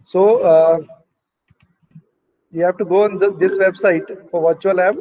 So you have to go on this website for virtual lab,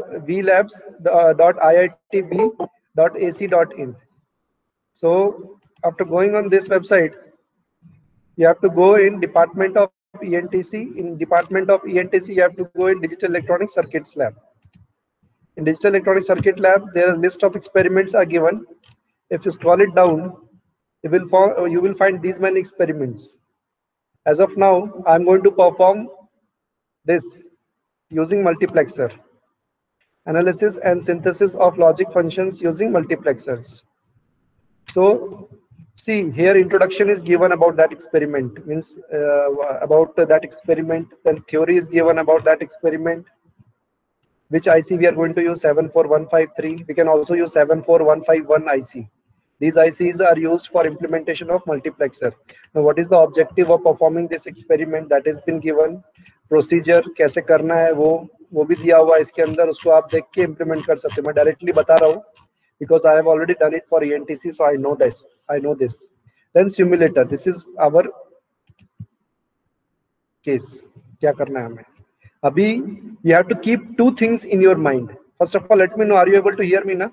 vlabs.iitb.ac.in. So after going on this website, you have to go in Department of ENTC. In Department of ENTC, you have to go in Digital Electronic Circuits Lab. In Digital Electronic Circuit Lab, there are a list of experiments are given. If you scroll it down, you will find these many experiments. As of now, I'm going to perform this using multiplexer. Analysis and synthesis of logic functions using multiplexers. So see here, introduction is given about that experiment, means about that experiment. Then theory is given about that experiment. Which IC we are going to use, 74153. We can also use 74151 IC. These ICs are used for implementation of multiplexer. Now what is the objective of performing this experiment? That has been given. Procedure कैसे करना है वो भी दिया हुआ है इसके अंदर, उसको आप देख के implement कर सकते हैं. मैं directly बता रहा हूँ because I have already done it for ENTC, so I know this. Then simulator. This is our case. क्या करना है हमें? Abhi, you have to keep two things in your mind. First of all, let me know, are you able to hear me now?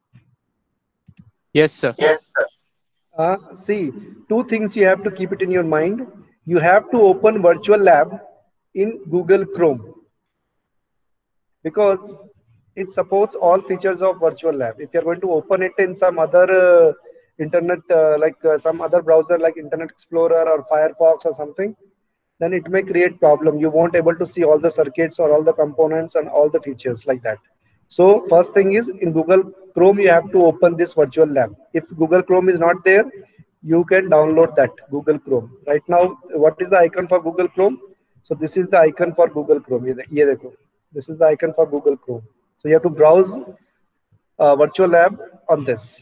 Yes, sir. Yes, sir. See, two things you have to keep it in your mind. You have to open virtual lab in Google Chrome because it supports all features of virtual lab. If you're going to open it in some other internet, some other browser like Internet Explorer or Firefox or something, then it may create problem. You won't able to see all the circuits or all the components and all the features like that. So first thing is, in Google Chrome, you have to open this virtual lab. If Google Chrome is not there, you can download that Google Chrome. Right now, what is the icon for Google Chrome? So this is the icon for Google Chrome. This is the icon for Google Chrome. So you have to browse virtual lab on this.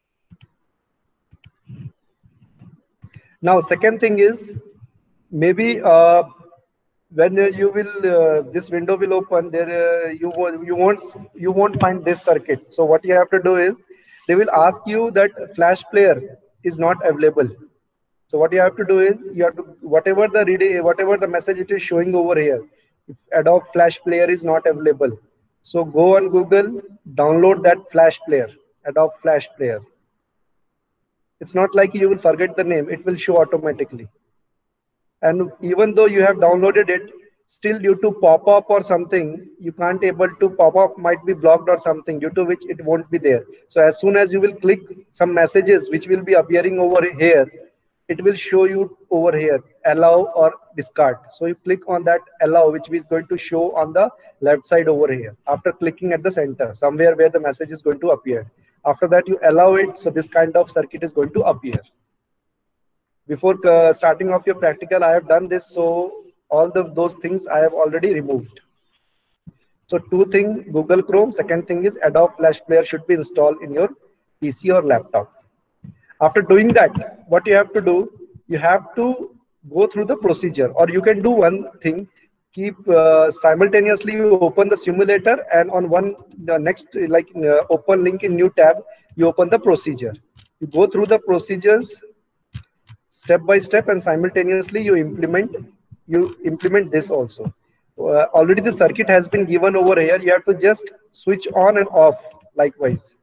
Now, second thing is, maybe when you will this window will open, there you won't find this circuit. So what you have to do is, they will ask you that flash player is not available. So what you have to do is, you have to whatever the message it is showing over here, if Adobe Flash Player is not available, so go on Google, download that Flash Player, Adobe Flash Player. It's not like you will forget the name, it will show automatically. And even though you have downloaded it, still due to pop-up or something, you can't able to, pop-up might be blocked or something, due to which it won't be there. So as soon as you will click some messages which will be appearing over here, it will show you over here, allow or discard. So you click on that allow, which is going to show on the left side over here. After clicking at the center, somewhere where the message is going to appear. After that, you allow it, so this kind of circuit is going to appear. Before starting off your practical, I have done this, so all those things I have already removed. So two things, Google Chrome. Second thing is Adobe Flash Player should be installed in your PC or laptop. After doing that, what you have to do, you have to go through the procedure, or you can do one thing, keep simultaneously you open the simulator, and on the next open link in new tab, you open the procedure. You go through the procedures step by step, and simultaneously you implement this also. Already the circuit has been given over here. You have to just switch on and off likewise.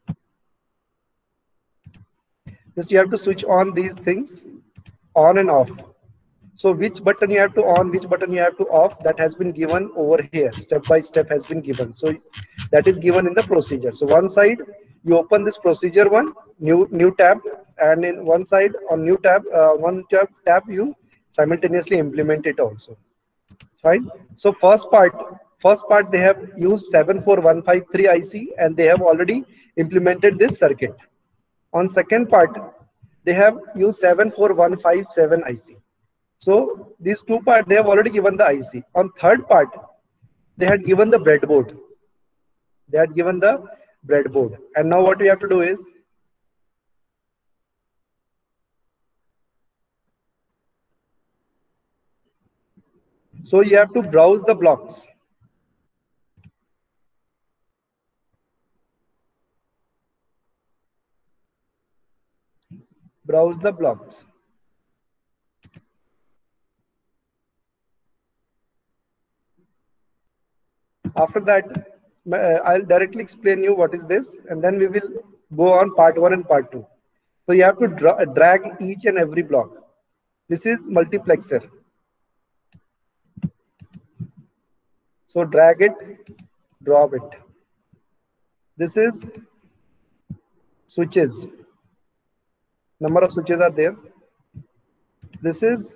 Just you have to switch on these things on and off. So which button you have to on, which button you have to off, that has been given over here. Step by step has been given. So that is given in the procedure. So one side you open this procedure one, new tab, and in one side on new tab, tab you simultaneously implement it also. Fine. So first part they have used 74153 IC, and they have already implemented this circuit. On second part, they have used 74157 IC. So these two parts, they have already given the IC. On third part, they had given the breadboard. And now what we have to do is, so you have to browse the blocks. Browse the blocks. After that, I'll directly explain you what is this, and then we will go on part 1 and part 2. So you have to drag each and every block. This is multiplexer. So drag it, drop it. This is switches. Number of switches are there. This is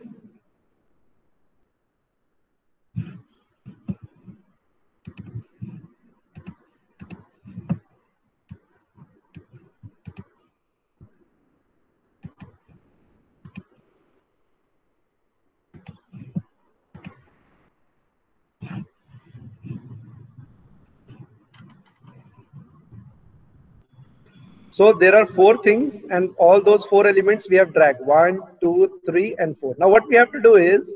so there are 4 things, and all those 4 elements we have dragged 1, 2, 3, and 4. Now what we have to do is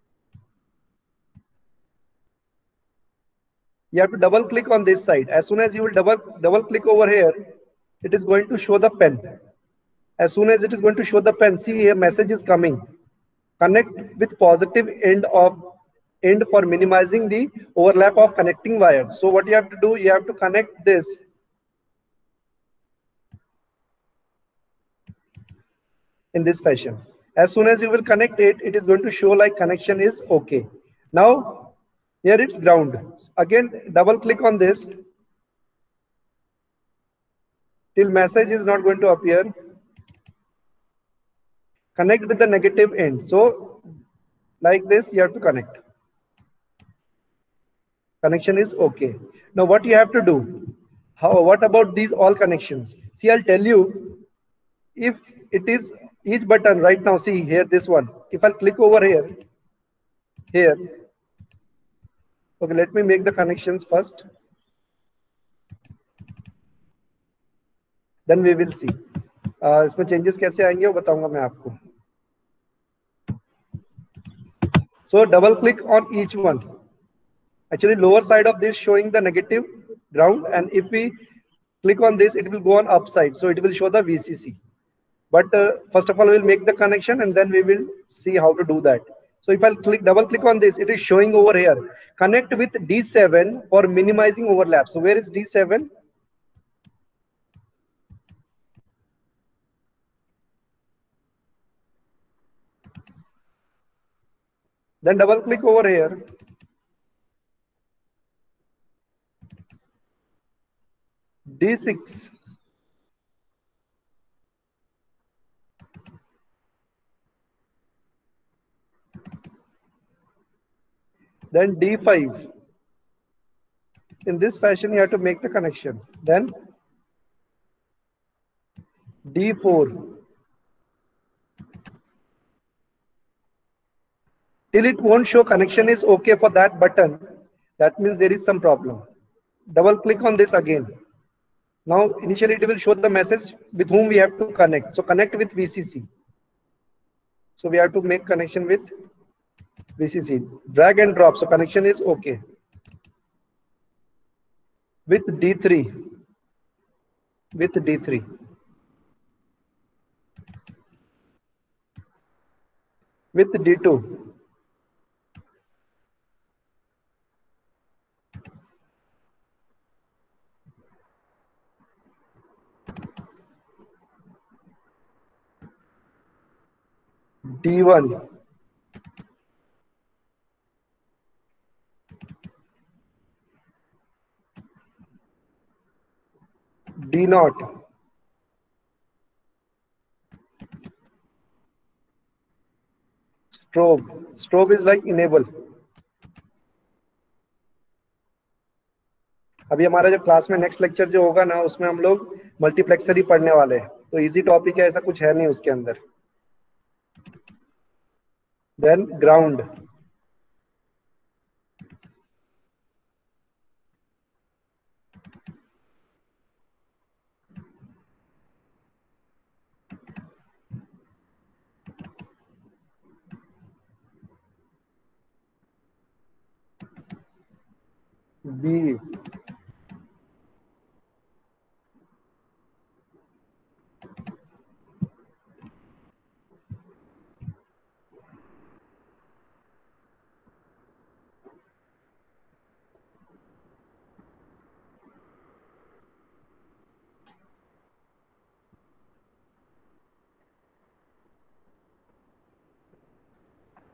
you have to double click on this side. As soon as you will double click over here, it is going to show the pen. As soon as it is going to show the pen, see here message is coming. Connect with positive end for minimizing the overlap of connecting wires. So what you have to do, you have to connect this in this fashion. As soon as you will connect it, it is going to show like connection is okay. Now here it's ground. Again, double click on this till message is not going to appear. Connect with the negative end. So like this, you have to connect. Connection is okay. Now what you have to do? What about these all connections? See, I'll tell you, if it is each button right now, see here, this one. If I'll click over here, okay, let me make the connections first. Then we will see. इसमें changes कैसे आएंगे वो बताऊंगा मैं आपको. So double click on each one. Actually, lower side of this showing the negative ground, and if we click on this, it will go on upside. So it will show the VCC. But first of all, we'll make the connection and then we will see how to do that. So if I'll double click on this, it is showing over here. Connect with D7 for minimizing overlap. So where is D7? Then double click over here. D6. Then D5. In this fashion, you have to make the connection. Then D4. Till it won't show connection is okay for that button, that means there is some problem. Double click on this again. Now initially it will show the message with whom we have to connect. So connect with VCC. So we have to make connection with VCC. Drag and drop. So connection is okay. With D3. With D3. With D2. D1. D0. Strobe. Strobe is like enable. अभी हमारा जो class में next lecture जो होगा ना, उसमें हम लोग मल्टीप्लेक्सर ही पढ़ने वाले हैं, तो इजी टॉपिक है, ऐसा कुछ है नहीं उसके अंदर. Then ground. B.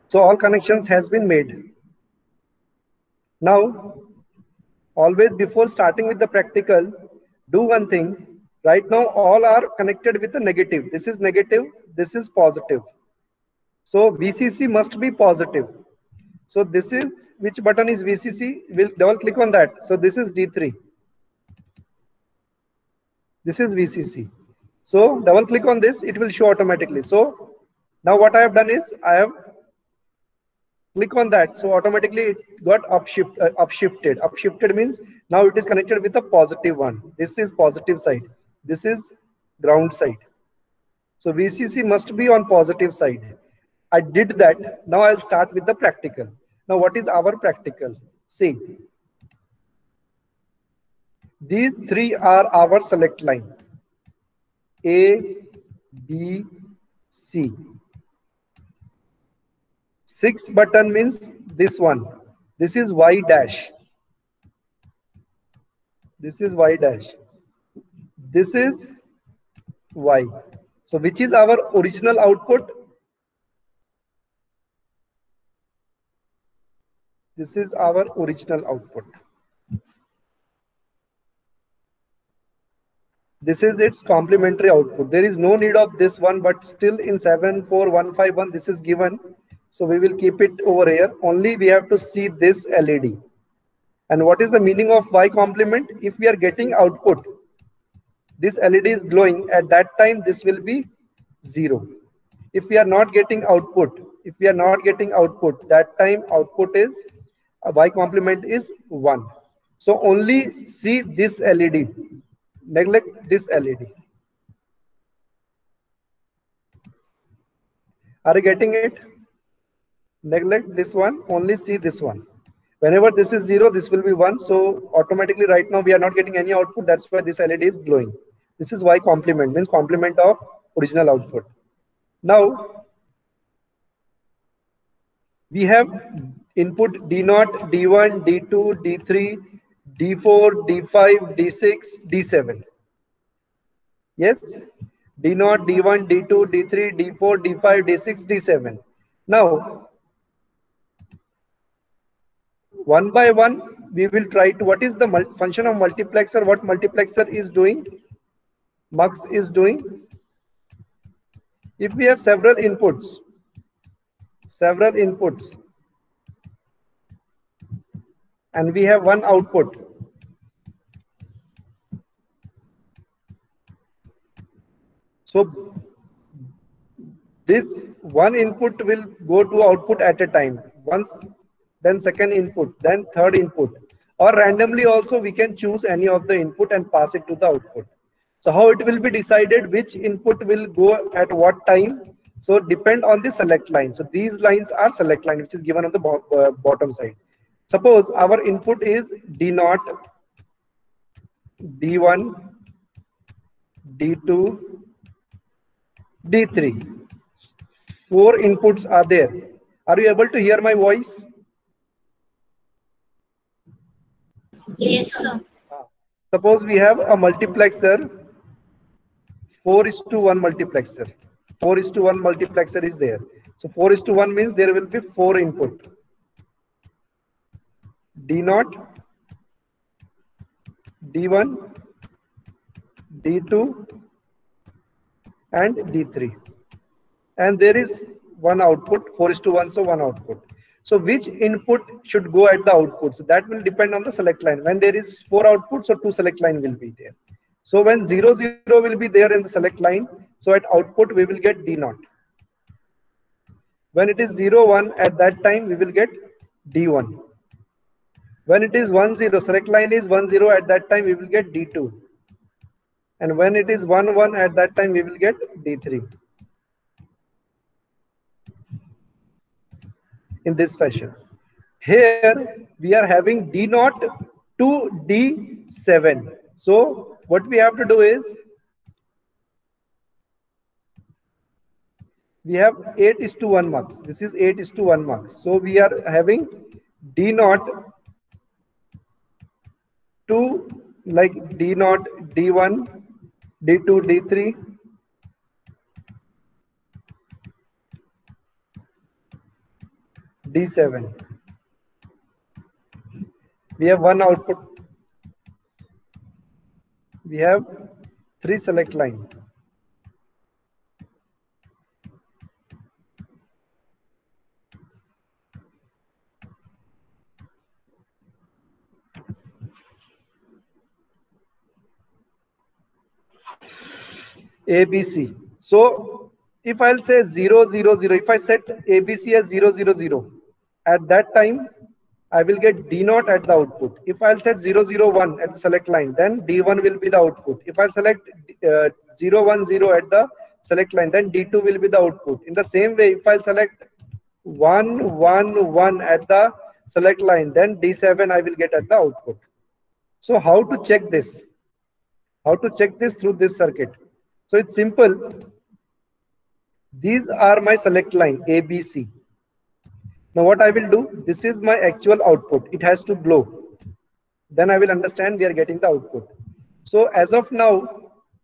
So all connections has been made. Now, always before starting with the practical, do one thing. Right now, all are connected with the negative. This is negative, this is positive. So VCC must be positive. So this is, which button is VCC? We'll double click on that. So this is D3. This is VCC. So double click on this, it will show automatically. So now what I have done is I have click on that. So automatically it got upshifted. Upshifted means now it is connected with a positive one. This is positive side. This is ground side. So VCC must be on positive side. I did that. Now I'll start with the practical. Now what is our practical? See, these three are our select line. A, B, C. 6 button means this one. This is Y dash. This is Y dash. This is Y. So which is our original output? This is our original output. This is its complementary output. There is no need of this one, but still in 74151 this is given. So we will keep it over here. Only we have to see this LED. And what is the meaning of Y complement? If we are getting output, this LED is glowing. At that time, this will be 0. If we are not getting output, that time output is Y complement is 1. So only see this LED. Neglect this LED. Are you getting it? Neglect this one, only see this one. Whenever this is 0, this will be 1. So automatically right now we are not getting any output. That's why this LED is glowing. This is Y complement, means complement of original output. Now we have input D0, D1, D2, D3, D4, D5, D6, D7. Yes, D0, D1, D2, D3, D4, D5, D6, D7. Now, one by one, we will try to, what is the function of multiplexer, what multiplexer is doing, MUX is doing. If we have several inputs, and we have one output, so this one input will go to output at a time. Once, then second input, then third input, or randomly also we can choose any of the input and pass it to the output. So how it will be decided which input will go at what time? So depend on the select line. So these lines are select line, which is given on the bottom side. Suppose our input is D0, D1, D2, D3. 4 inputs are there. Are you able to hear my voice? Yes, sir. Suppose we have a multiplexer, 4:1 multiplexer. 4:1 multiplexer is there. So 4:1 means there will be 4 input. D0, D1, D2, and D3. And there is one output, 4:1, so one output. So which input should go at the output? So that will depend on the select line. When there is 4 outputs, so 2 select line will be there. So when 0, 0 will be there in the select line, so at output we will get D0. When it is 0, 1, at that time we will get D1. When it is 1, 0, select line is 1, 0, at that time we will get D2. And when it is 1, 1, at that time we will get D3. In this fashion. Here we are having D0 to D7. So what we have to do is we have 8:1 MUX. This is 8:1 MUX. So we are having D0 to like D0, D1, D2, D3. D7. We have one output. We have 3 select line. ABC. So if I'll say 0, 0, 0, if I set ABC as 0, 0, 0, at that time I will get D0 at the output. If I'll set 0, 0, 1 at the select line, then D1 will be the output. If I select 0, 1, 0 at the select line, then D2 will be the output. In the same way, if I'll select 1, 1, 1 at the select line, then D7 I will get at the output. So how to check this? How to check this through this circuit? So it's simple. These are my select line ABC. Now what I will do, this is my actual output. It has to glow. Then I will understand we are getting the output. So as of now,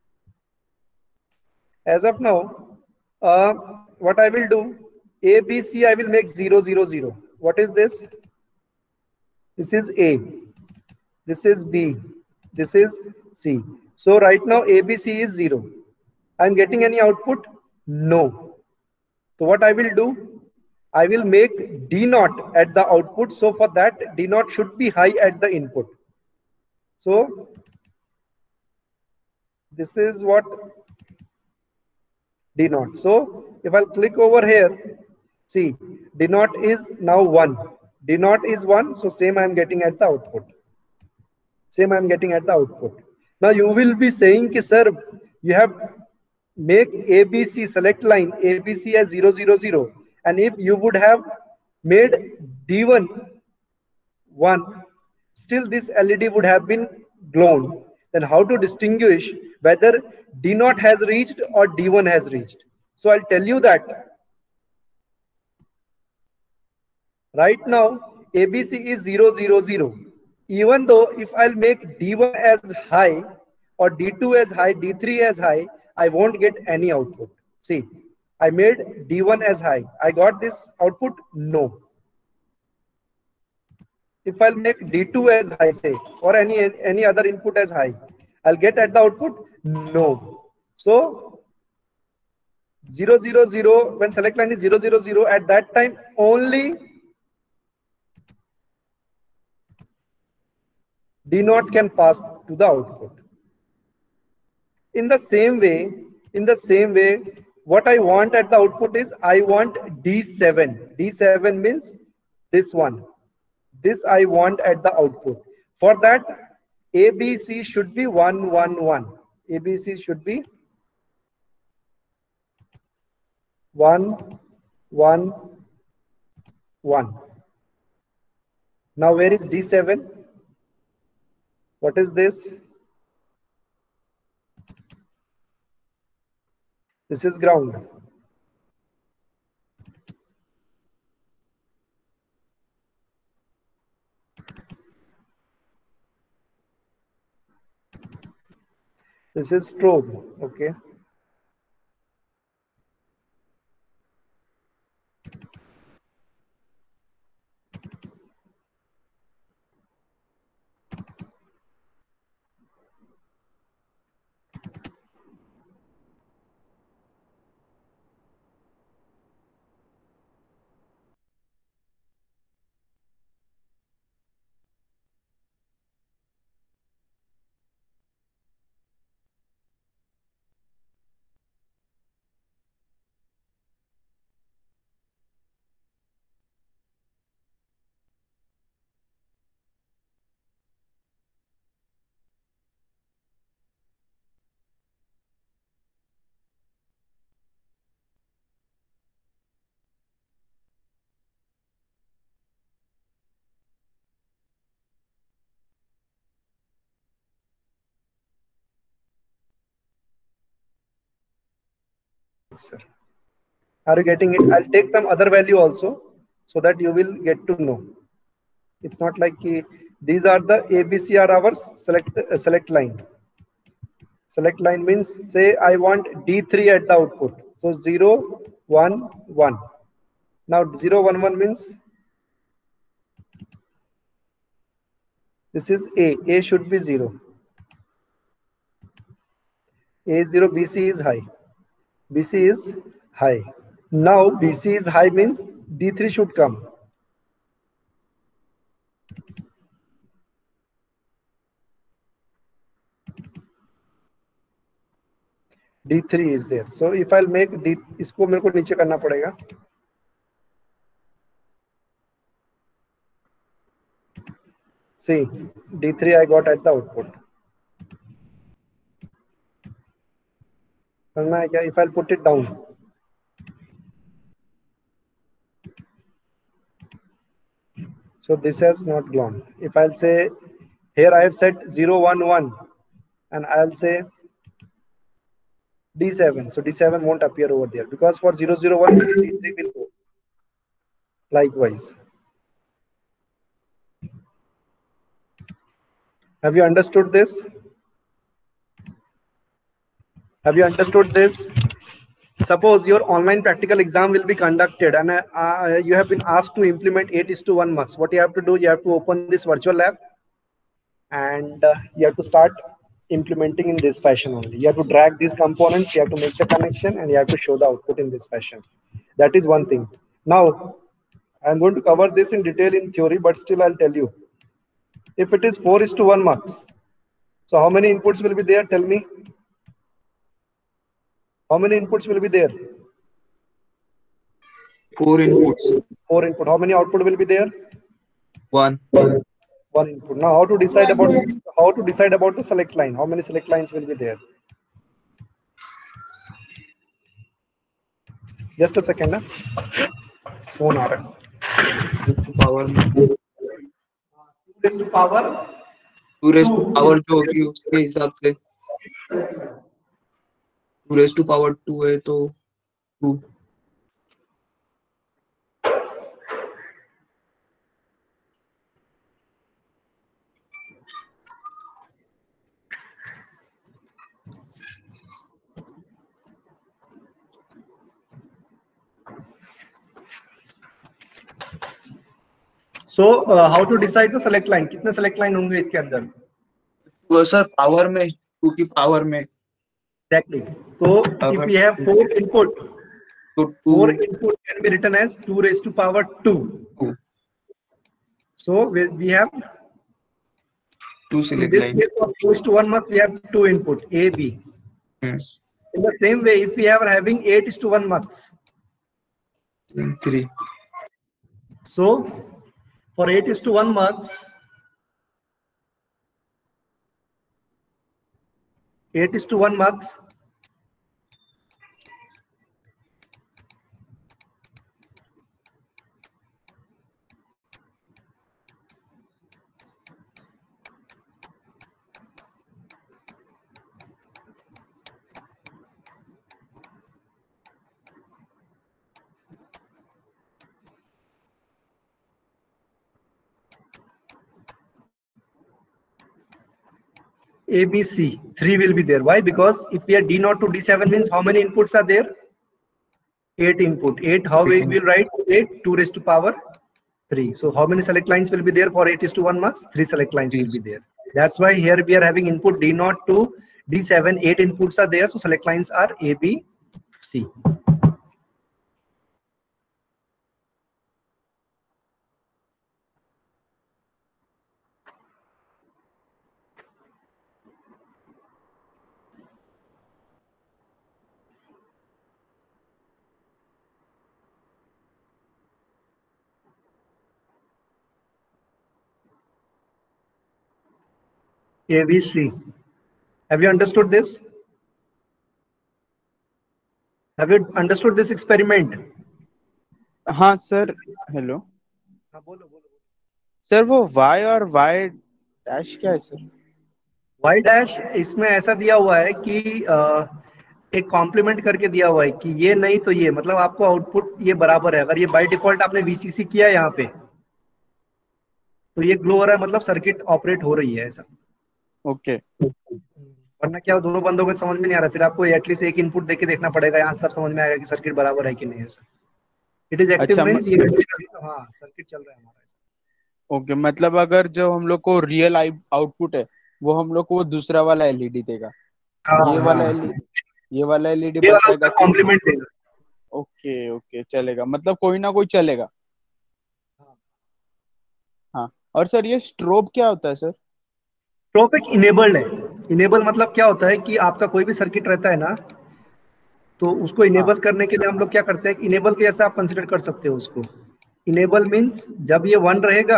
what I will do, ABC I will make 0, 0, 0. What is this? This is A. This is B. This is C. So right now ABC is 0. I'm getting any output? No. So what I will do, I will make D0 at the output. So for that, D0 should be high at the input. So this is what D0. So if I'll click over here, see, D0 is now 1. D0 is 1, so same I'm getting at the output. Same I'm getting at the output. Now you will be saying, ki, sir, you have make ABC select line ABC as 0, 0, 0. And if you would have made D1 1, still this LED would have been glown. Then how to distinguish whether D0 has reached or D1 has reached? So I'll tell you that right now ABC is 0, 0, 0. Even though if I'll make D1 as high or D2 as high, D3 as high, I won't get any output. See, I made D1 as high. I got this output? No. If I'll make D2 as high, say, or any other input as high, I'll get at the output? No. So 0, 0, 0, when select line is 0, 0, 0, at that time only D0 can pass to the output. In the same way, what I want at the output is I want D7. D7 means this one. This I want at the output. For that, ABC should be 1, 1, 1. ABC should be 1, 1, 1. Now where is D7? What is this? This is ground. This is strobe. Okay. Sir, are you getting it? I'll take some other value also so that you will get to know. It's not like these are the ABC are our select line. Select line means, say I want D3 at the output. So 0, 1, 1. Now 0, 1, 1 means This is A. A should be 0. A is 0. BC is high. BC is high. Now BC is high means D3 should come. D3 is there. So if I'll make D, इसको मेरे को नीचे करना पड़ेगा. See, D3 I got at the output. करना है क्या? If I'll put it down. So this has not gone. If I'll say here I have set 0, 1, 1 and I'll say D7. So D7 won't appear over there because for 0, 0, 1 D3 will go. Likewise. Have you understood this? Have you understood this? Suppose your online practical exam will be conducted and you have been asked to implement 8:1 mux. What you have to do, you have to open this virtual lab and you have to start implementing in this fashion only. You have to drag these components, you have to make the connection and you have to show the output in this fashion. That is one thing. Now, I'm going to cover this in detail in theory, but still I'll tell you. If it is 4:1 mux, so how many inputs will be there? Tell me. How many inputs will be there? 4 inputs. 4 input. How many output will be there? 1. 1 input. Now, how to decide about the select line? How many select lines will be there? Just a second. Huh? Phone आ रहा है. Power 2 raised to power 2 raised to power जो होगी उसके हिसाब से 2 raised to power 2 है तो 2. So how to decide the select line? कितने select line होंगे इसके अंदर? तो सर पावर में 2 की पावर में. Exactly. So if we have 4 input, तो 4 input can be written as 2 raised to power 2. So we have 2 select in this line. case of 4:1 mux, we have 2 input A, B. In the same way, if we are having 8:1 mux, 3. so for 8:1 mux, 8:1 mux, A, B, C, 3 will be there. Why? Because if we are D0 to D7 means how many inputs are there? 8 input. 8, how we will write 8? 2 raised to power 3. So how many select lines will be there for 8:1 mux? 3 select lines will be there. That's why here we are having input D0 to D7. 8 inputs are there. So select lines are A, B, C. A, B, C. Have you understood this? Have you understood this experiment? हाँ sir. Hello हाँ बोलो बोलो. Sir, वो y और y dash क्या है sir? Y dash इसमें ऐसा दिया हुआ है कि एक कॉम्प्लीमेंट करके दिया हुआ है कि ये नहीं तो ये, मतलब आपको आउटपुट ये बराबर है. अगर ये बाय डिफॉल्ट आपने VCC किया यहाँ पे तो ये ग्लो हो रहा है, मतलब सर्किट ऑपरेट हो रही है ऐसा. ओके. वरना क्या दोनों बंदों को समझ में नहीं आ रहा, फिर आपको एटलीस्ट एक इनपुट देके देखना पड़ेगा, यहाँ तब समझ में आएगा कि सर्किट बराबर है कि नहीं. ऐसा इट इज एक्टिव मींस ये हाँ सर्किट चल रहा है हमारा. ओके, मतलब अगर जो हम लोग को रियल आउटपुट है वो हम लोग को वो दूसरा वाला एलईडी देगा, हाँ ये वाला हाँ, एलईडी, ये वाला एलईडी ये वाला बताएगा उसका कि। कॉम्प्लीमेंट देगा। ओके ओके, चलेगा, मतलब कोई ना कोई चलेगा। हाँ। और सर ये स्ट्रोब क्या होता है सर? स्ट्रोब एक इनेबल्ड है। इनेबल मतलब क्या होता है कि आपका कोई भी सर्किट रहता है ना, तो उसको हाँ। इनेबल करने के लिए हम लोग क्या करते हैं, इनेबल के जैसा आप कंसिडर कर सकते हो उसको। इनेबल मीन्स जब ये 1 रहेगा,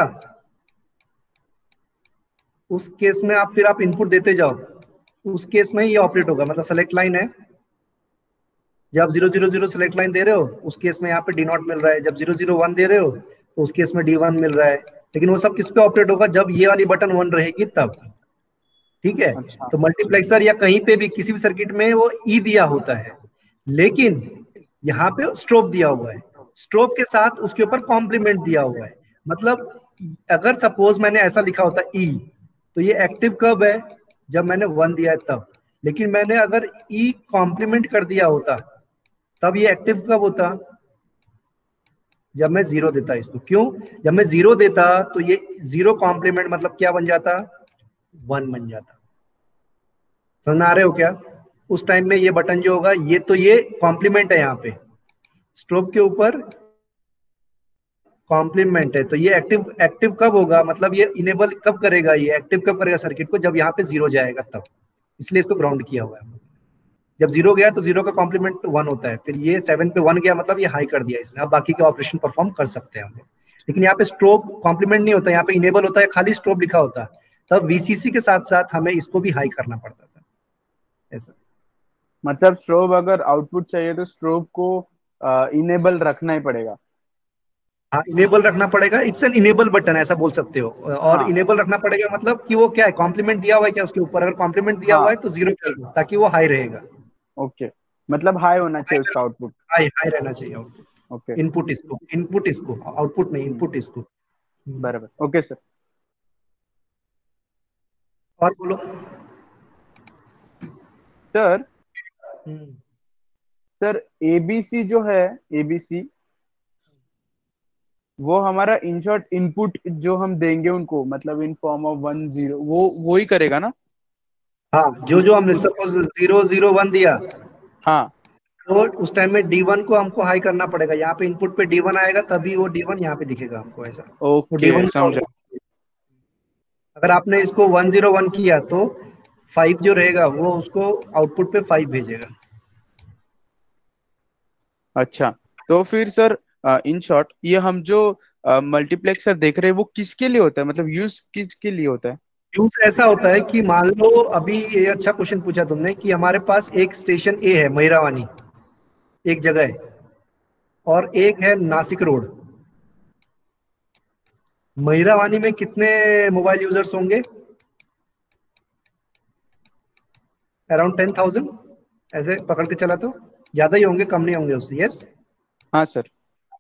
उस केस में आप फिर आप इनपुट देते जाओ, उस केस में ये ऑपरेट होगा। मतलब सेलेक्ट लाइन है, जब आप 0 0 0 सेलेक्ट लाइन दे रहे हो उस केस में यहाँ पे डी नॉट मिल रहा है, जब 0 0 1 दे रहे हो तो उस केस में D1 मिल रहा है। लेकिन वो सब किस पे ऑपरेट होगा, जब ये वाली बटन 1 रहेगी तब। ठीक है। अच्छा। तो मल्टीप्लेक्सर या कहीं पे भी किसी भी सर्किट में वो ई दिया होता है, लेकिन यहाँ पे स्ट्रोब दिया हुआ है। स्ट्रोब के साथ उसके ऊपर कॉम्प्लीमेंट दिया हुआ है। मतलब अगर सपोज मैंने ऐसा लिखा होता ई, तो ये एक्टिव कब है, जब मैंने 1 दिया है तब। लेकिन मैंने अगर ई कॉम्प्लीमेंट कर दिया होता, तब ये एक्टिव कब होता, जब मैं 0 देता इसको। क्यों, जब मैं 0 देता तो ये 0 कॉम्प्लीमेंट मतलब क्या बन जाता, 1 बन जाता। समझ में आ रहे हो क्या? उस टाइम में ये बटन जो होगा, ये तो ये कॉम्प्लीमेंट है, यहाँ पे स्ट्रोब के ऊपर कॉम्प्लीमेंट है, तो ये एक्टिव एक्टिव कब होगा, मतलब ये इनेबल कब करेगा, ये एक्टिव कब करेगा सर्किट को, जब यहाँ पे 0 जाएगा तब। इसलिए इसको ग्राउंड किया हुआ है। जब 0 गया तो 0 का कॉम्प्लीमेंट 1 होता है, फिर ये 7 पे 1 गया मतलब ये हाई कर दिया इसने, अब बाकी के ऑपरेशन परफॉर्म कर सकते हैं हम लोग। लेकिन यहाँ पे स्ट्रोब कॉम्प्लीमेंट नहीं होता, यहाँ पे इनेबल होता है, खाली स्ट्रोब लिखा होता है। तब वीसीसी के साथ साथ हमें इसको भी हाई करना पड़ता था, ऐसा। मतलब स्ट्रोब अगर आउटपुट चाहिए तो स्ट्रोब को इनेबल रखना ही पड़ेगा। हाँ, इनेबल रखना पड़ेगा, इट्स एन इनेबल बटन ऐसा बोल सकते हो। और हाँ। इनेबल रखना पड़ेगा मतलब कि वो क्या है, कॉम्प्लीमेंट दिया हुआ है क्या उसके ऊपर, अगर कॉम्प्लीमेंट दिया हुआ हाँ। है तो 0 कर दो ताकि वो हाई रहेगा। ओके, मतलब हाई होना चाहिए उसका आउटपुट। हाई हाई रहना चाहिए आउटपुट। ओके। इनपुट इसको आउटपुट नहीं, इनपुट इसको। बराबर, ओके सर। और बोलो। सर, हम्म। सर एबीसी जो है, एबीसी वो हमारा इन शॉर्ट इनपुट जो हम देंगे उनको, मतलब इन फॉर्म ऑफ 1 0, वो ही करेगा ना? हाँ, जो जो हमने सपोज 0 0 1 दिया, हाँ। तो उस टाइम में D1 को हमको हाई करना पड़ेगा। यहाँ पे इनपुट पे D1 आएगा तभी वो D1 यहाँ पे दिखेगा हमको, ऐसा। वो ओके, D1 को, समझा। अगर आपने इसको 1 0 1 किया तो 5 जो रहेगा वो उसको आउटपुट पे 5 भेजेगा। अच्छा, तो फिर सर इन शॉर्ट ये हम जो मल्टीप्लेक्सर देख रहे हैं वो किसके लिए होता है, मतलब यूज किसके लिए होता है? यूज ऐसा होता है कि मान लो अभी ये अच्छा क्वेश्चन पूछा तुमने कि हमारे पास एक स्टेशन ए है महिरावानी, एक जगह है, और एक है नासिक रोड। महिरावानी में कितने मोबाइल यूजर्स होंगे, अराउंड 10,000, ऐसे पकड़ के चला तो ज्यादा ही होंगे, कम नहीं होंगे उससे। यस। हाँ सर।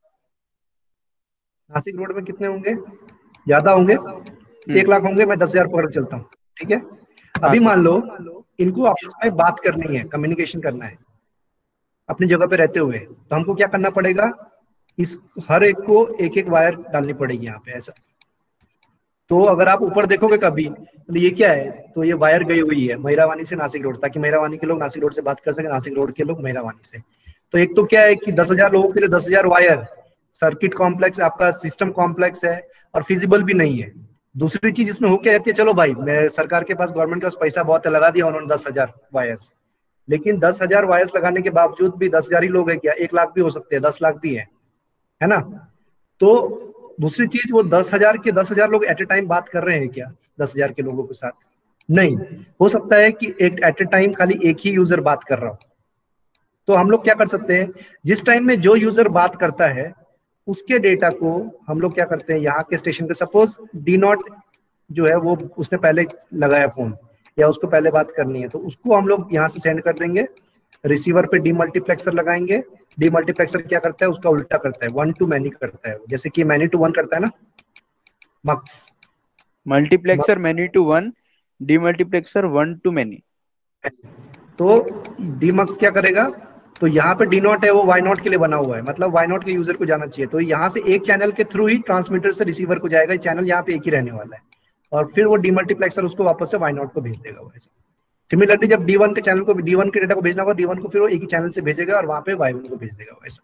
नासिक रोड में कितने होंगे, ज्यादा होंगे, 1 लाख होंगे, मैं 10,000 पकड़ के चलता हूँ। ठीक है। हाँ अभी सर। मान लो इनको आपस में बात करनी है, कम्युनिकेशन करना है अपनी जगह पे रहते हुए, तो हमको क्या करना पड़ेगा, इस हर एक को एक एक वायर डालनी पड़ेगी यहाँ पे, ऐसा। तो अगर आप ऊपर देखोगे कभी तो ये क्या है, तो ये वायर गई हुई है महिरावानी से नासिक रोड, ताकि महिरावानी के लोग नासिक रोड से बात कर सके, नासिक रोड के लोग महिरावानी से। तो एक तो क्या है कि 10,000 लोगों के लिए 10,000 वायर, सर्किट कॉम्प्लेक्स आपका, सिस्टम कॉम्प्लेक्स है और फिजिबल भी नहीं है। दूसरी चीज इसमें हो क्या जाती है, चलो भाई मैं सरकार के पास, गवर्नमेंट के पास पैसा बहुत है, लगा दिया उन्होंने 10,000 वायर्स। लेकिन 10,000 वायर्स लगाने के बावजूद भी 10,000 ही लोग है क्या, 1 लाख भी हो सकते हैं, 10 लाख भी है ना। तो दूसरी चीज, वो 10,000 के 10,000 लोग एट ए टाइम बात कर रहे हैं क्या, 10,000 के लोगों के साथ? नहीं। हो सकता है कि एक एट ए टाइम खाली एक ही यूजर बात कर रहा हो। तो हम लोग क्या कर सकते हैं, जिस टाइम में जो यूजर बात करता है उसके डेटा को हम लोग क्या करते हैं, यहाँ के स्टेशन पे सपोज D0 जो है वो उसने पहले लगाया फोन, या उसको पहले बात करनी है, तो उसको हम लोग यहाँ से सेंड कर देंगे। रिसीवर पे डीमल्टीप्लेक्सर लगाएंगे। डीमल्टीप्लेक्सर क्या करता है, उसका उल्टा करता है, 1 to many करता है, जैसे कि many to 1 करता है ना, mux. Multiplexer many to one, demultiplexer 1 to many। तो डीमक्स क्या करेगा, तो यहाँ पे डी नॉट है वो वाई नॉट के लिए बना हुआ है, मतलब वाई नॉट के यूजर को जाना चाहिए। तो यहाँ से एक चैनल के थ्रू ही ट्रांसमीटर से रिसीवर को जाएगा, चैनल यहाँ पे एक ही रहने वाला है, और फिर वो डीमल्टीप्लेक्सर उसको वापस से वाई नॉट को भेज देगा वैसे। सिमिलरली जब D1 के चैनल को D1 के डेटा को भेजना होगा, D1 को फिर वो एक ही चैनल से भेजेगा और वहां पे Y1 को भेज देगा वैसा।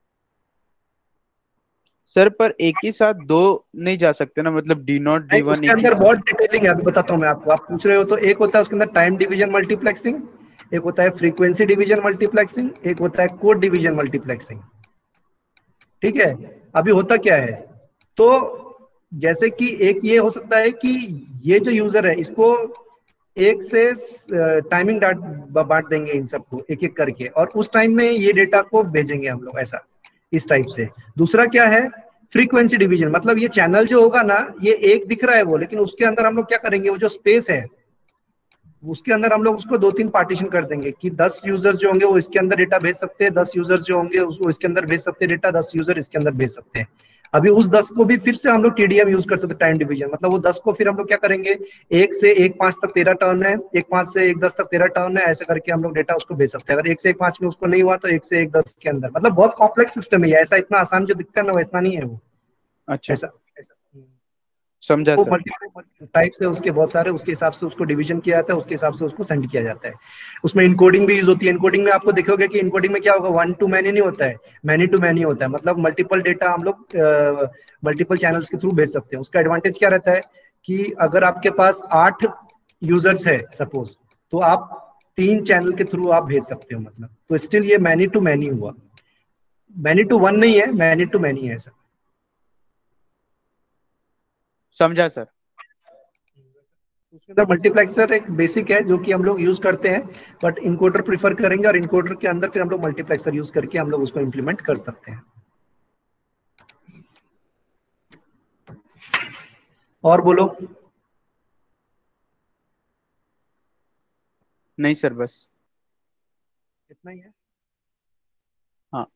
सर पर एक ही साथ दो नहीं जा सकते ना, मतलब डी नॉट डी वन उसके अंदर बहुत डिटेलिंग है, अभी बताता हूँ मैं आपको। आप पूछ रहे हो तो एक होता है उसके अंदर टाइम डिवीजन मल्टीप्लेक्सिंग, एक होता है फ्रीक्वेंसी डिवीजन मल्टीप्लेक्सिंग, एक होता है कोड डिवीजन मल्टीप्लेक्सिंग। ठीक है, अभी होता क्या है, तो जैसे कि एक ये हो सकता है कि ये जो यूजर है इसको एक से टाइमिंग बांट देंगे इन सबको एक एक करके, और उस टाइम में ये डेटा को भेजेंगे हम लोग ऐसा, इस टाइप से। दूसरा क्या है, फ्रीक्वेंसी डिवीजन, मतलब ये चैनल जो होगा ना, ये एक दिख रहा है वो, लेकिन उसके अंदर हम लोग क्या करेंगे, वो जो स्पेस है उसके अंदर हम लोग उसको 2-3 पार्टीशन कर देंगे कि 10 यूजर्स जो होंगे वो इसके अंदर डेटा भेज सकते हैं, 10 यूजर्स जो होंगे वो इसके अंदर भेज सकते हैं डेटा, 10 यूजर इसके अंदर भेज सकते हैं। अभी उस 10 को भी फिर से हम लोग टीडीएम यूज कर सकते हैं, टाइम डिवीजन, मतलब वो 10 को फिर हम लोग क्या करेंगे, 1 से 1-5 तक 13 टर्न है, 1-5 से 1-10 तक 13 टर्न है, ऐसे करके हम लोग डेटा उसको भेज सकते हैं। अगर 1 से 1-5 में उसको नहीं हुआ तो 1 से 1-10 के अंदर, मतलब बहुत कॉम्प्लेक्स सिस्टम है, ऐसा इतना आसान जो दिखता है ना वैसा नहीं है वो। अच्छा ऐसा समझा वो सर। मल्टीपल टाइप्स है उसके बहुत सारे, उसके हिसाब से उसको डिवीजन किया जाता है, उसके हिसाब से उसको सेंड किया जाता है। उसमें इनकोडिंग भी यूज होती है। इनकोडिंग में आपको देखोगे कि इनकोडिंग में क्या होगा, 1 to many नहीं होता है, मैनी टू मैनी होता है, मतलब मल्टीपल डेटा हम लोग मल्टीपल चैनल्स के थ्रू भेज सकते हैं। उसका एडवांटेज क्या रहता है कि अगर आपके पास 8 यूजर्स है सपोज, तो आप 3 चैनल के थ्रू आप भेज सकते हो, मतलब तो स्टिल ये मैनी टू मैनी हुआ, मैनी टू वन नहीं है, मैनी टू मैनी है ऐसा। समझा सर। उसके अंदर मल्टीप्लेक्सर एक बेसिक है जो कि हम लोग यूज करते हैं, बट इनकोडर प्रीफर करेंगे, और इनकोडर के अंदर फिर हम लोग मल्टीप्लेक्सर यूज करके हम लोग उसको इंप्लीमेंट कर सकते हैं। और बोलो। नहीं सर बस इतना ही है। हाँ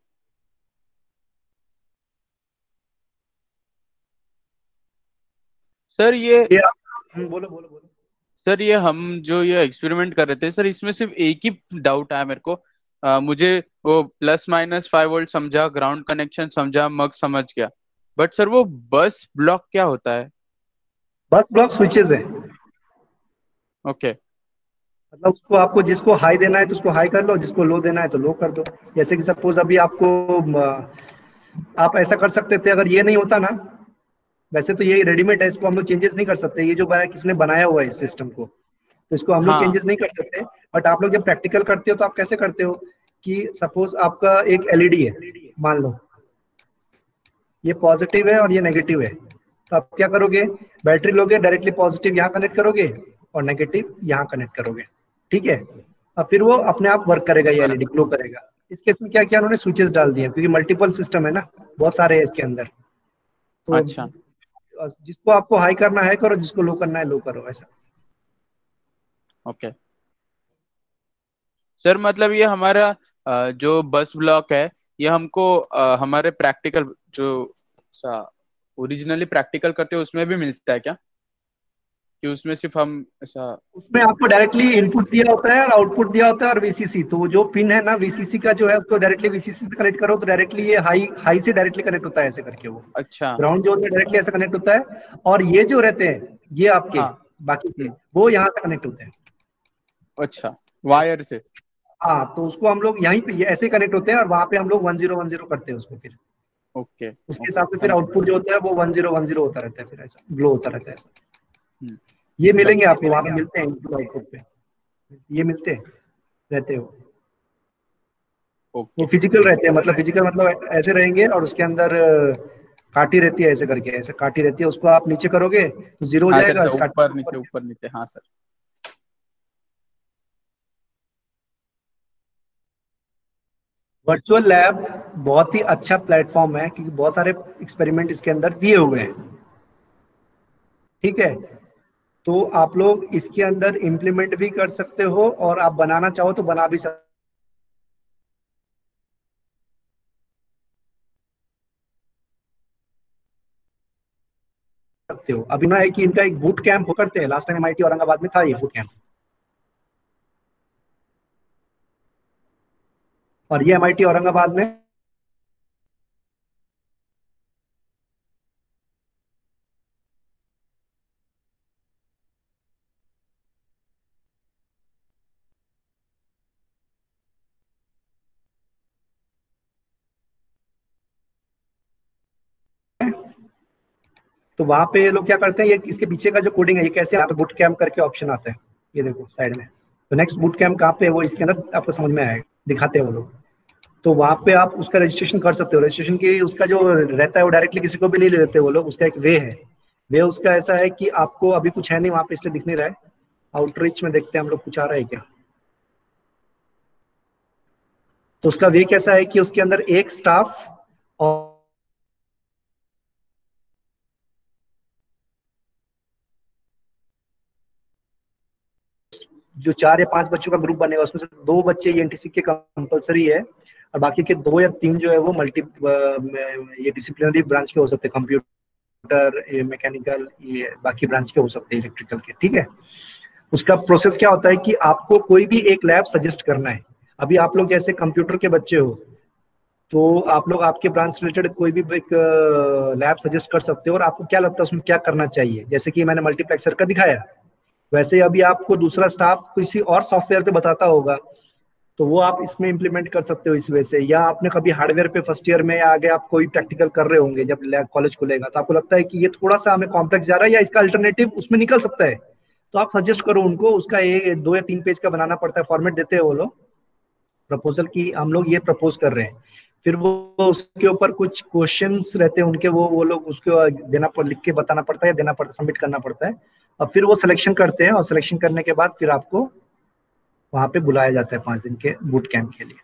सर ये बोलो बोलो बोलो। सर ये हम जो ये एक्सपेरिमेंट कर रहे थे सर, इसमें सिर्फ एक ही डाउट आया मेरे को। मुझे वो +-5 वोल्ट समझा, ग्राउंड कनेक्शन समझा, मग समझ गया, बट सर वो बस ब्लॉक क्या होता है? बस ब्लॉक स्विचेस है, ओके। मतलब उसको आपको जिसको हाई देना है तो उसको हाई कर लो, जिसको लो देना है तो लो कर दो। जैसे कि सपोज अभी आपको आप ऐसा कर सकते थे अगर ये नहीं होता ना, वैसे तो ये रेडीमेड है, इसको हम लोग चेंजेस नहीं कर सकते, ये जो बनाया किसने बनाया हुआ है इस सिस्टम को, तो इसको हम लोग हाँ चेंजेस नहीं कर सकते। बट आप लोग जब प्रैक्टिकल करते हो तो आप कैसे करते हो कि सपोज आपका एक एलईडी है, मान लो ये पॉजिटिव है और ये नेगेटिव है, तो आप क्या करोगे, बैटरी लोगे, डायरेक्टली पॉजिटिव यहाँ कनेक्ट करोगे और नेगेटिव यहाँ कनेक्ट करोगे, ठीक है। अब फिर वो अपने आप वर्क करेगा, ये एलईडी ग्लो करेगा। इस केस में क्या किया उन्होंने, स्विचेस डाल दिए, क्योंकि मल्टीपल सिस्टम है ना, बहुत सारे है इसके अंदर, तो अच्छा जिसको आपको हाई करना है करो, जिसको लो करना है लो करो, ऐसा। ओके सर, मतलब ये हमारा जो बस ब्लॉक है, ये हमको हमारे प्रैक्टिकल जो ओरिजिनली प्रैक्टिकल करते हैं उसमें भी मिलता है क्या, कि उसमें सिर्फ हम ऐसा? उसमें आपको डायरेक्टली इनपुट दिया होता है और आउटपुट दिया होता है, और वीसीसी, तो जो पिन है ना वीसीसी का जो है उसको डायरेक्टली वीसीसी से कनेक्ट करो तो डायरेक्टली ये हाई हाई से डायरेक्टली कनेक्ट होता है ऐसे करके, वो अच्छा ग्राउंड जो होता है डायरेक्टली ऐसे कनेक्ट होता है, और ये जो रहते हैं ये आपके हाँ बाकी के वो यहाँ से कनेक्ट होते हैं। अच्छा वायर से। हाँ, तो उसको हम लोग यहीं पे ये ऐसे कनेक्ट होते हैं, और वहां पे हम लोग 1010 करते हैं उसको, फिर ओके उसके हिसाब से फिर आउटपुट जो होता है वो 1010 होता रहता है, फिर ऐसा ग्लो होता रहता है ऐसा। ये मिलेंगे आपको, वहां पे मिलते हैं इनपुट आउटपुट पे, ये मिलते हैं रहते हो, वो ओके फिजिकल रहते हैं, मतलब फिजिकल मतलब ऐसे रहेंगे, और उसके अंदर काटी रहती है ऐसे करके, ऐसे काटी रहती है, उसको आप नीचे करोगे तो 0 हो हाँ जाएगा, सर, ऊपर नीचे हाँ सर। वर्चुअल लैब बहुत ही अच्छा प्लेटफॉर्म है, क्योंकि बहुत सारे एक्सपेरिमेंट इसके अंदर दिए हुए हैं, ठीक है। तो आप लोग इसके अंदर इम्प्लीमेंट भी कर सकते हो, और आप बनाना चाहो तो बना भी सकते हो। अभी ना है कि इनका एक बूट कैंप करते हैं, लास्ट टाइम एमआईटी औरंगाबाद में था ये बूट कैंप, और ये MIT औरंगाबाद में तो वहां पे ये लोग क्या करते हैं, ये इसके पीछे का जो कोडिंग है ये कैसे आता है, बूट कैम्प करके ऑप्शन आता है, ये देखो साइड में। तो नेक्स्ट बूट कैम्प कहाँ पे है वो इसके अंदर आपको समझ में आएगा, दिखाते हैं वो लोग। तो वहाँ पे आप उसका रजिस्ट्रेशन कर सकते हो। रजिस्ट्रेशन की उसका जो रहता है वो डायरेक्टली किसी को भी नहीं ले लेते वो लोग, उसका एक वे है। वे उसका ऐसा है कि आपको अभी कुछ है नहीं वहाँ पे इसलिए दिख नहीं रहा है। आउटरीच में देखते हैं हम लोग कुछ आ रहा है क्या। तो उसका वे कैसा है कि उसके अंदर एक स्टाफ और जो 4 या 5 बच्चों का ग्रुप बनेगा उसमें से 2 बच्चे ENTC के कंपलसरी है और बाकी के 2 या 3 जो है वो मल्टी ये डिसिप्लिनरी ब्रांच के हो सकते हैं, कंप्यूटर, मैकेनिकल, ये बाकी ब्रांच के हो सकते हैं, इलेक्ट्रिकल के। ठीक है, उसका प्रोसेस क्या होता है कि आपको कोई भी एक लैब सजेस्ट करना है। अभी आप लोग जैसे कंप्यूटर के बच्चे हो तो आप लोग आपके ब्रांच रिलेटेड कोई भी एक लैब सजेस्ट कर सकते हो और आपको क्या लगता है उसमें क्या करना चाहिए। जैसे कि मैंने मल्टीप्लेक्सर का दिखाया, वैसे अभी आपको दूसरा स्टाफ किसी और सॉफ्टवेयर पे बताता होगा तो वो आप इसमें इंप्लीमेंट कर सकते हो इस वजह से। या आपने कभी हार्डवेयर पे फर्स्ट ईयर में या आगे आप कोई प्रैक्टिकल कर रहे होंगे जब कॉलेज खुलेगा तो आपको लगता है कि ये थोड़ा सा हमें कॉम्प्लेक्स जा रहा है या इसका अल्टरनेटिव उसमें निकल सकता है, तो आप सजेस्ट करो उनको। उसका 2 या 3 पेज का बनाना पड़ता है, फॉर्मेट देते हैं वो लोग प्रपोजल की, हम लोग ये प्रपोज कर रहे हैं। फिर वो उसके ऊपर कुछ क्वेश्चंस रहते हैं उनके, वो लोग उसको लिख के बताना पड़ता है, देना पड़ता है, सबमिट करना पड़ता है। और फिर वो सिलेक्शन करते हैं और सिलेक्शन करने के बाद फिर आपको वहां पे बुलाया जाता है 5 दिन के बूट कैंप के लिए।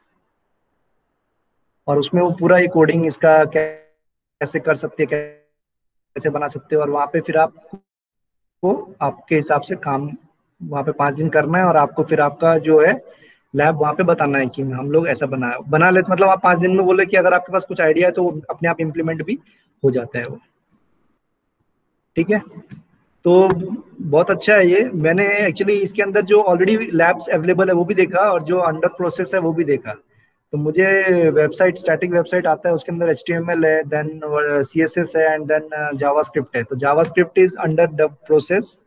और उसमें वो पूरा ये कोडिंग इसका कैसे कर सकते हैं, कैसे बना सकते हो, और वहां पे फिर आपको आपके हिसाब से काम वहां पे 5 दिन करना है और आपको फिर आपका जो है लैब वहां पे बताना है कि हम लोग ऐसा बना लेते। मतलब आप 5 दिन में बोले कि अगर आपके पास कुछ आइडिया है तो अपने आप इम्प्लीमेंट भी हो जाता है वो। ठीक है, तो बहुत अच्छा है ये। मैंने एक्चुअली इसके अंदर जो ऑलरेडी लैब्स अवेलेबल है वो भी देखा और जो अंडर प्रोसेस है वो भी देखा। तो मुझे वेबसाइट, स्टैटिक वेबसाइट आता है, उसके अंदर HTML है, देन CSS है एंड देन जावास्क्रिप्ट है। तो JavaScript is under the process,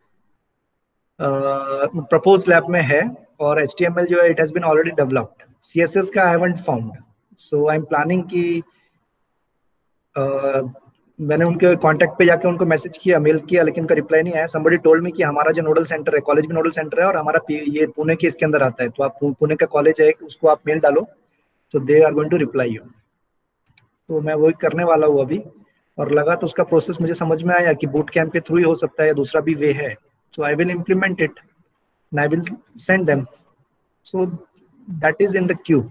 propose lab में है, और HTML जो है it has been already developed. CSS का I haven't found, so I am planning कि मैंने उनके कांटेक्ट पे जाके उनको मैसेज किया, मेल किया, लेकिन उनका रिप्लाई नहीं आया। समबडी टोल्ड मी कि हमारा जो नोडल सेंटर है, कॉलेज में नोडल सेंटर है और हमारा ये पुणे के इसके अंदर आता है, तो आप पुणे का कॉलेज है उसको आप मेल डालो तो they are going to reply you. तो मैं वही करने वाला हूँ अभी, और लगा तो उसका प्रोसेस मुझे समझ में आया कि बूट कैंप के थ्रू ही हो सकता है, दूसरा भी वे है। So I will implement it and I will send them, so that is in the queue.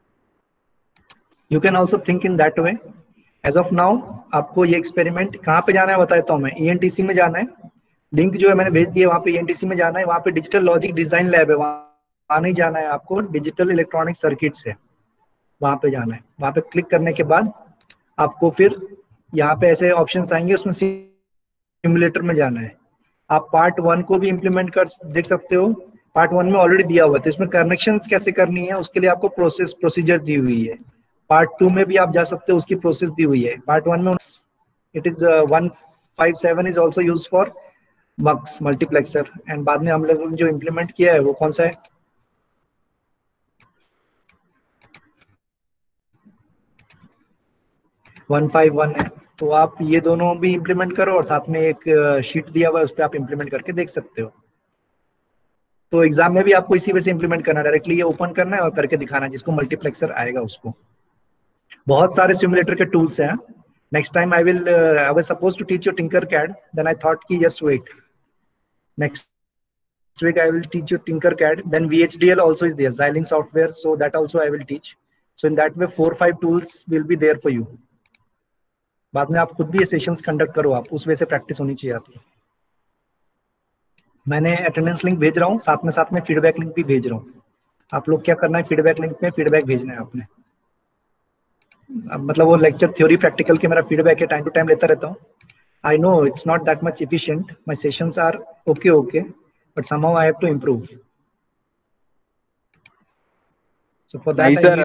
You can also think in that way. As of now आपको ये एक्सपेरिमेंट कहाँ पे जाना है बताता हूँ मैं। ENTC में जाना है, लिंक जो है मैंने भेज दिया, वहाँ पे ENTC में जाना है। वहाँ पे डिजिटल लॉजिक डिजाइन लैब है, वहाँ नहीं जाना है आपको, डिजिटल इलेक्ट्रॉनिक सर्किट्स है, वहाँ पे जाना है। वहाँ पे क्लिक करने के बाद आपको फिर यहाँ पे ऐसे ऑप्शंस आएंगे, उसमें सिमुलेटर में जाना है। आप पार्ट 1 को भी इम्प्लीमेंट कर देख सकते हो, पार्ट 1 में ऑलरेडी दिया हुआ है। तो इसमें कनेक्शंस कैसे करनी है उसके लिए आपको प्रोसीजर दी हुई है। पार्ट 2 में भी आप जा सकते हो, उसकी प्रोसेस दी हुई है। पार्ट 1 में it is 157 is also use for mux multiplexer, and बाद में हम लोगों ने जो इम्प्लीमेंट किया है वो कौन सा है, 151 है। तो आप ये दोनों भी इम्प्लीमेंट करो और साथ में एक शीट दिया हुआ है उस पर आप इम्प्लीमेंट करके देख सकते हो। तो एग्जाम में भी आपको इसी वजह से इम्प्लीमेंट करना है, डायरेक्टली ये ओपन करना है और करके दिखाना है, जिसको मल्टीप्लेक्सर आएगा उसको। बहुत सारे सिमुलेटर के टूल्स हैं। Next time I was supposed to teach you Tinkercad, then I thought कि just wait, next week I will teach you Tinkercad, then VHDL also is there, Xilinx software, so that also I will teach. So in that way 4-5 tools will be there for you. बाद में आप खुद भी ये sessions conduct करो, आप उस वजह से प्रैक्टिस होनी चाहिए आपकी। मैंने अटेंडेंस लिंक भेज रहा हूँ, साथ में फीडबैक लिंक भी भेज रहा हूँ। आप लोग क्या करना है, फीडबैक लिंक में फीडबैक भेजना है आपने। मतलब वो लेक्चर थ्योरी प्रैक्टिकल के मेरा फीडबैक है, टाइम टू टाइम लेता रहता हूँ। I know it's not that much efficient, my sessions are okay, but somehow I have to improve. So for that, नहीं सर,